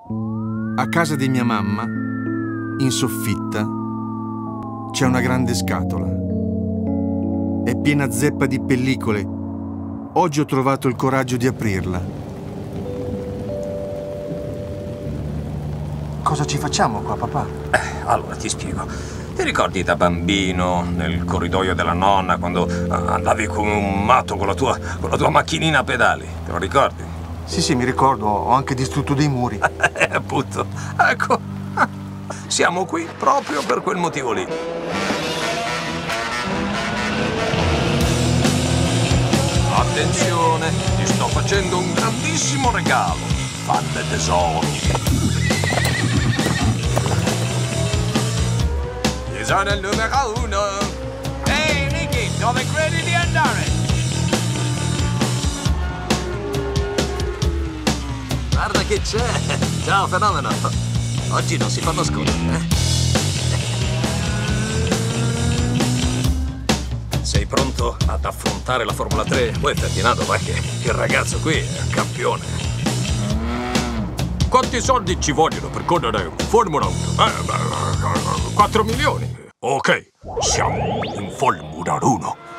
A casa di mia mamma, in soffitta, c'è una grande scatola. È piena zeppa di pellicole. Oggi ho trovato il coraggio di aprirla. Cosa ci facciamo qua, papà? Allora ti spiego. Ti ricordi da bambino, nel corridoio della nonna, quando andavi come un matto con la tua macchinina a pedali? Te lo ricordi? Sì, mi ricordo. Ho anche distrutto dei muri. Appunto. Ecco. Siamo qui proprio per quel motivo lì. Attenzione, ti sto facendo un grandissimo regalo. Fanne tesoro. Sono il numero 1. Ehi, Nicky, dove credi di andare? Guarda che c'è! Ciao, fenomeno! Oggi non si fanno sconti, eh? Sei pronto ad affrontare la Formula 3? Poi Ferdinando, vai che il ragazzo qui è un campione. Quanti soldi ci vogliono per correre Formula 1? 4 milioni. Ok, siamo in Formula 1.